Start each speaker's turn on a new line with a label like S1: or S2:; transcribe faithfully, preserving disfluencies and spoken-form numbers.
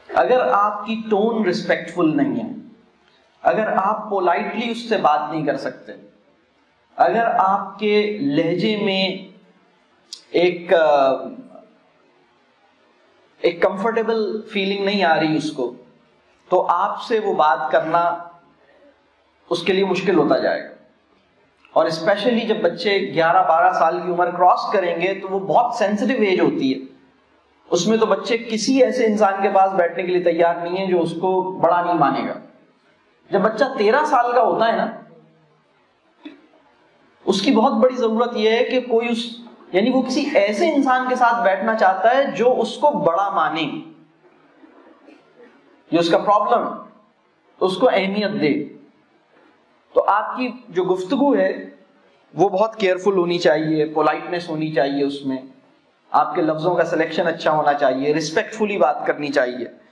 S1: अगर आपकी tone respectful नहीं है, अगर आप पोलाइटली उससे बात नहीं कर सकते, अगर आपके लहजे में एक एक कंफर्टेबल फीलिंग नहीं आ रही उसको, तो आपसे वो बात करना उसके लिए मुश्किल होता जाएगा। और स्पेशली जब बच्चे ग्यारह बारह साल की उम्र क्रॉस करेंगे तो वो बहुत सेंसिटिव एज होती है, उसमें तो बच्चे किसी ऐसे इंसान के पास बैठने के लिए तैयार नहीं है जो उसको बड़ा नहीं मानेगा। जब बच्चा तेरह साल का होता है ना, उसकी बहुत बड़ी जरूरत यह है कि कोई उस यानी वो किसी ऐसे इंसान के साथ बैठना चाहता है जो उसको बड़ा माने, जो उसका प्रॉब्लम उसको अहमियत दे। तो आपकी जो गुफ्तगू है वो बहुत केयरफुल होनी चाहिए, पोलाइटनेस होनी चाहिए, उसमें आपके लफ्जों का सिलेक्शन अच्छा होना चाहिए, रिस्पेक्टफुली बात करनी चाहिए।